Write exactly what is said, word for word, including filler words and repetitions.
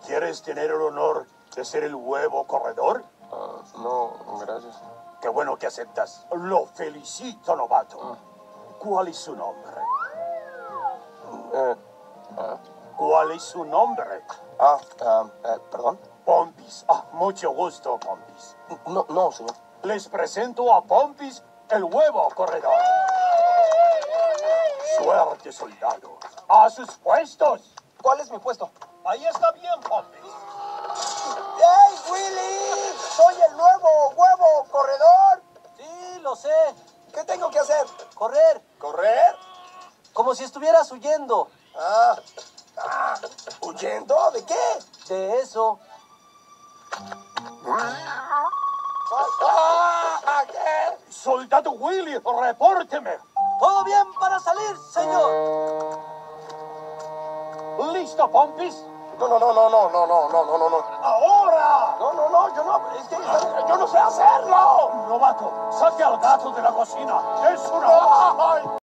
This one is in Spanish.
¿Quieres tener el honor de ser el huevo corredor? Uh, no, gracias. Qué bueno que aceptas. Lo felicito, novato. Uh. ¿Cuál es su nombre? Uh, uh. ¿Cuál es su nombre? Ah, uh, uh, perdón. Pompis. Ah, mucho gusto, Pompis. No, no, señor. Les presento a Pompis, el huevo corredor. Suerte, soldado. ¡A sus puestos! ¿Cuál es mi puesto? Ahí está bien, Pompis. ¡Hey, Willy! ¡Soy el nuevo huevo corredor! Sí, lo sé. ¿Qué tengo que hacer? Correr. ¿Correr? Como si estuvieras huyendo. Ah, ah, ¿huyendo? ¿De qué? De eso. Ah, ¿qué? Soldado Willy, repórteme. ¿Todo bien para salir, señor? ¿Listo, Pompis? No, no, no, no, no, no, no, no, no, no. ¡Ahora! No, no, no, yo no, es que yo no sé hacerlo. Novato, saque al gato de la cocina. ¡Es una...